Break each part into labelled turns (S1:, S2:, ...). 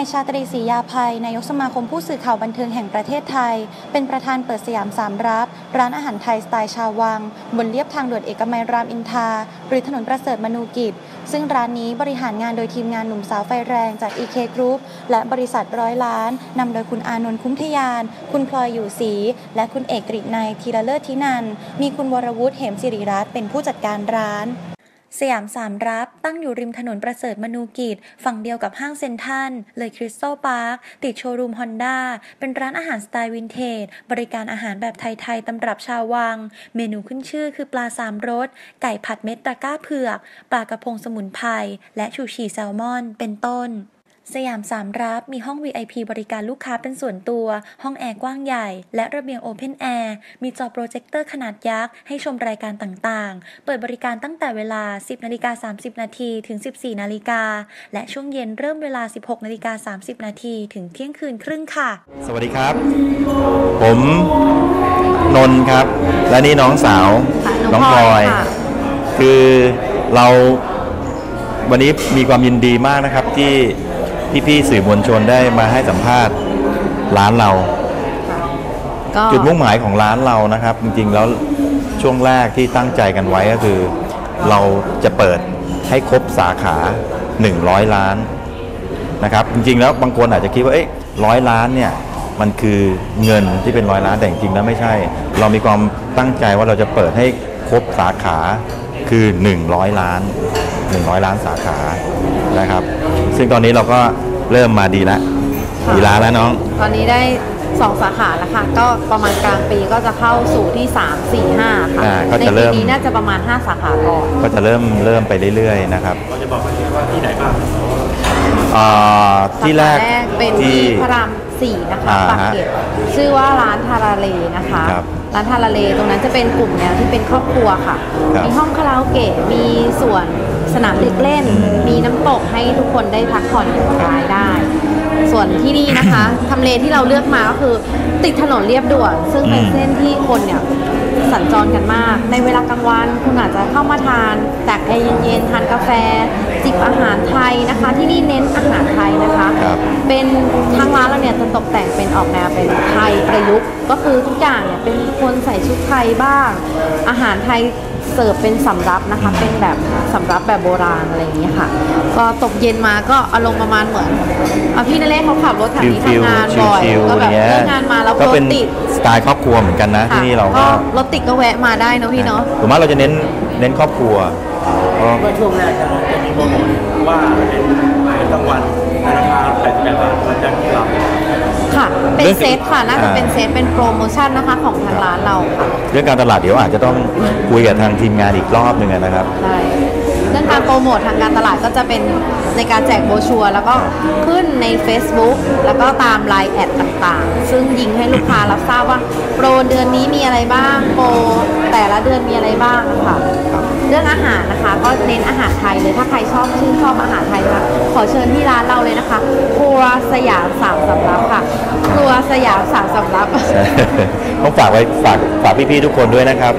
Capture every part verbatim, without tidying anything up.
S1: ายชาตรีศรียาภัยนายกสมาคมผู้สื่อข่าวบันเทิงแห่งประเทศไทยเป็นประธานเปิดสยามสามรับร้านอาหารไทยสไตล์ชาววังบนเลียบทางด่วนเอกมัยรามอินทราหรือถนนประเสริฐมนูกิจซึ่งร้านนี้บริหารงานโดยทีมงานหนุ่มสาวไฟแรงจาก อี เค Group และบริษัทร้อยล้านนำโดยคุณอานนท์คุ้มทยานคุณพลอยอยู่ศรีและคุณเอกกฤษณัยธีรเลิศทินันท์มีคุณวรวุฒิเหมศิริรัตน์เป็นผู้จัดการร้านสยามสามรับตั้งอยู่ริมถนนประเสริฐมนูกิจฝั่งเดียวกับห้างเซ็นทรัลเลยคริสตัลพาร์คติดโชว์รูมฮอนด้าเป็นร้านอาหารสไตล์วินเทจบริการอาหารแบบไทยๆตำรับชาววังเมนูขึ้นชื่อคือปลาสามรสไก่ผัดเม็ดตะกร้าเผือกปลากระพงสมุนไพรและชูชีแซลมอนเป็นต้นสยามสามรับมีห้อง วี ไอ พี บริการลูกค้าเป็นส่วนตัวห้องแอร์กว้างใหญ่และระเบียงโอเพนแอร์มีจอโปรเจคเตอร์ขนาดยักษ์ให้ชมรายการต่างๆเปิดบริการตั้งแต่เวลา สิบนาฬิกาสามสิบนาทีถึง สิบสี่นาฬิกาและช่วงเย็นเริ่มเวลา สิบหกนาฬิกาสามสิบนาทีถึงเที่ยงคืนครึ่งค่ะ
S2: สวัสดีครับผมนนท์ครับและนี่น้องสาวน้องพลอยคือเราวันนี้มีความยินดีมากนะครับที่พี่ๆสื่อมวลชนได้มาให้สัมภาษณ์ร้านเราจุดมุ่งหมายของร้านเรานะครับจริงๆแล้วช่วงแรกที่ตั้งใจกันไว้ก็คือเราจะเปิดให้ครบสาขาหนึ่งร้อยล้านนะครับจริงๆแล้วบางคนอาจจะคิดว่าเอ๊ะร้อยล้านเนี่ยมันคือเงินที่เป็นร้อยล้านแต่จริงๆแล้วไม่ใช่เรามีความตั้งใจว่าเราจะเปิดให้ครบสาขาคือหนึ่งร้อยล้านหนึ่งร้อยล้านสาขานะครับซึ่งตอนนี้เราก็เริ่มมาดีแล้วดีล้านแล้วน้อง
S3: ตอนนี้ได้สองสาขาแล้วค่ะก็ประมาณกลางปีก็จะเข้าสู่ที่สาม สี่ ห้าค่ะในปีนี้น่าจะประมาณห้าสาขาก่อน
S2: ก็จะเริ่มเริ่มไปเรื่อยๆนะครับ
S4: เราจะบอกว่าที่ไหนบ้าง
S2: ที่แรก
S3: เป็นที่พระรามสี่นะคะปากเกร็ดชื่อว่าร้านทาราเลนะคะร้านทาราเลตรงนั้นจะเป็นกลุ่มแนวที่เป็นครอบครัวค่ะมีห้องคาราโอเกะมีส่วนสนามเด็กเล่นมีน้ำตกให้ทุกคนได้พักผ่อนหย่อนคลายได้ส่วนที่นี่นะคะทำเลที่เราเลือกมาก็คือติดถนนเรียบด่วนซึ่งเป็นเส้นที่คนเนี่ยสัญจรกันมากในเวลากลางวันคุณอาจจะเข้ามาทานแตกแอร์เย็นๆทานกาแฟจิบอาหารไทยนะคะที่นี่เน้นอาหารไทยนะคะเป็นทางร้านเราเนี่ยจะตกแต่งเป็นออกแนวเป็นไทยประยุกต์ก็คือทุกอย่างเนี่ยเป็นคนใส่ชุดไทยบ้างอาหารไทยเสิร์ฟเป็นสำรับนะคะเป็นแบบสำรับแบบโบราณอะไรอย่างนี้ค่ะก็ตกเย็นมาก็อารมณ์ประมาณเหมือนพี่นเรศเขาขับรถแถวนี้ทำงานบ่อยก็แบบเลิกงานมาแล้วรถติด
S2: สไตล์ครอบครัวเหมือนกันนะที่นี่เราก็
S3: รถติดก็แวะมาได้นะพี่เนาะ
S2: ถูกไหมเราจะเน้นเน้นครอบครัว
S4: เมื่อช่วงแรกจะมีโปรโมทว่าเป็นกลางวันในราคาแปดสิบแปดบาทมันจะกี่รับ
S3: ค่ะเป็นเซตค่ะน่าจะเป็นเซตเป็นโปรโมชั่นนะคะของทางร้านเราค่ะ
S2: เรื่องการตลาดเดี๋ยวอาจจะต้องคุยกับทางทีมงานอีกรอบหนึ่งนะครับ
S3: ใช่เรื่องการโปรโมททางการตลาดก็จะเป็นในการแจกโบรชัวร์แล้วก็ขึ้นใน Facebook แล้วก็ตาม ไลน์ แอดต่างๆซึ่งยิงให้ลูกค้ารับทราบว่าโปรเดือนนี้มีอะไรบ้างโปรแต่ละเดือนมีอะไรบ้างค่ะเรื่องอาหารนะคะก็เน้นอาหารไทยเลยถ้าใครชอบชื่นชอบอาหารไทยนะคะขอเชิญที่ร้านเราเลยนะคะครัวสยามสามสำรับค่ะครัวสยามสามสำรับ
S2: ต้องฝากไว้ฝากฝากพี่ๆทุกคนด้วยนะครับ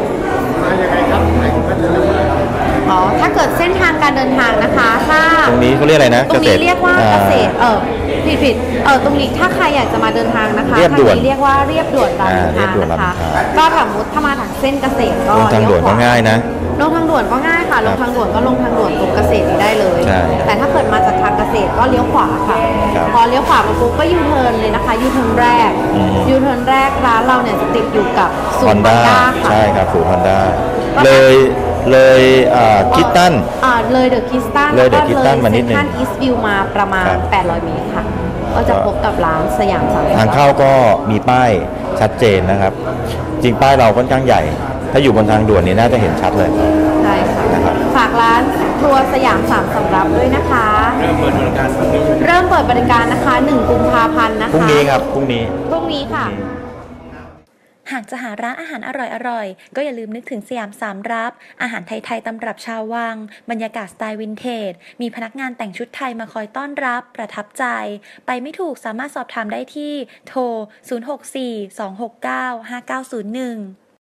S3: อ๋อถ้าเกิดเส้นทางการเดินทางนะคะถ้า
S2: ตรงนี้เขาเรียกอะไรนะ
S3: ตรงนี้เรียกว่าเกษตรเออผิดผิดเออตรงนี้ถ้าใครอยากจะมาเดินทางนะคะ
S2: เรียบด่วน
S3: เรียกว่าเรียบด่วนรามอินทรานะคะก็สมมติถ้ามาทางเส้นเกษตรก็
S2: ลงทางด่วนก็ง่ายนะ
S3: ลงทางด่วนก็ง่ายค่ะลงทางด่วนก็ลงทางด่วนตรงเกษตรนี้ได้เลยแต่ถ้าเกิดมาจากทางเกษตรก็เลี้ยวขวาค่ะพอเลี้ยวขวามาปุ๊บก็ยูเทิร์นเลยนะคะยูเทิร์นแรกยูเทิร์นแรกร้านเราเนี่ยจะติดอยู่กับศูนย์ฮอนด้า
S2: ใช่ครับศูนย์ฮอนด้าเลยเลยคิสตัน
S3: เลยเดอะคิสตัน
S2: เลยเดอะคิสตันมานิดนึง
S3: เซ็นทรัลอีสต์วิวมาประมาณแปดร้อยเมตรค่ะก็จะพบกับร้านสยามสาม
S2: ทางเข้าก็มีป้ายชัดเจนนะครับจริงป้ายเราค่อนข้างใหญ่ถ้าอยู่บนทางด่วนนี้น่าจะเห็นชัดเลย
S3: ใช่ค่ะฝากร้านครัวสยามสามสำรับด้วยนะคะ
S4: เริ่มเปิดบริการ
S3: เริ่มเปิดบริการนะคะหนึ่งกุมภาพันธ์นะคะ
S2: พรุ่งนี้ครับพรุ่งนี้
S3: พรุ่งนี้ค่ะ
S1: หากจะหาร้านอาหารอร่อยๆก็อย่าลืมนึกถึงสยามสามรับอาหารไทยๆตำรับชาววังบรรยากาศสไตล์วินเทจมีพนักงานแต่งชุดไทยมาคอยต้อนรับประทับใจไปไม่ถูกสามารถสอบถามได้ที่โทรศูนย์ หก สี่ สอง หก เก้า ห้า เก้า ศูนย์ หนึ่ง